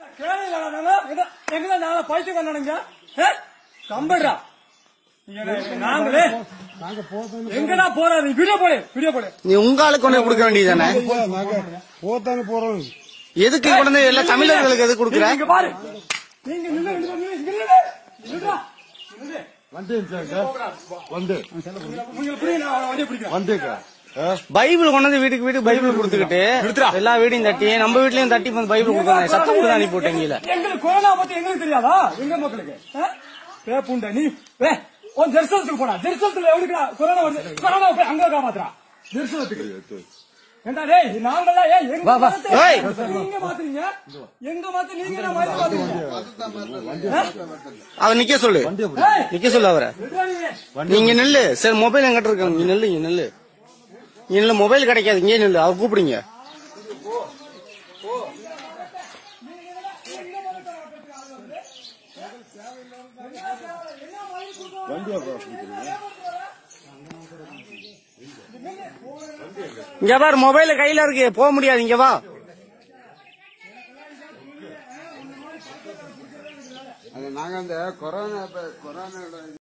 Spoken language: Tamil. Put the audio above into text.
கம்படுறா நாங்களே எங்கடா போறாரு வீடியோ போடு நீ உங்க ஆளுக்கு கொண்டு கொடுக்க வேண்டியதானே போத்தானே போறோம் எதுக்கு கொண்டு எல்லா தமிழர்களுக்கு எது கொடுக்குற பாரு பைபிள் கொண்டு வீட்டுக்கு வீட்டுக்கு பைபிள் கொடுத்துக்கிட்டு எல்லா வீடையும் தட்டி நம்ம வீட்லயும் தட்டி பைபிள் கொடுத்தாங்க சத்தம் கொடுத்து அனுப்பி விட்டீங்க எங்களுக்கு கொரோனா பத்தி எங்களுக்கு தெரியாதா எங்க மக்களுக்கு பேப்புண்ட நீ ஜெருசலத்துக்கு போனா ஜெருசலத்துல எவனுக்கு கொரோனா வருது கொரோனா போய் அங்க காமாத்துறா ஜெருசலத்துக்கு ஏண்டா டேய் நாங்கெல்லாம் எங்க மாத்துறீங்க எங்க மாத்து நீங்க அவன் நிக்க சொல்லு அவரை நீங்க நெல்லு சரி மொபைல் எங்கிட்ட இருக்காங்க நீ நெல்லு நெல்லு மொபைல் கிடைக்காது இங்கே நெல்லு அவர் கூப்பிடுங்க இங்க பாரு மொபைல் கையில இருக்கு போக முடியாது இங்க வா நாங்க அந்த கொரோனா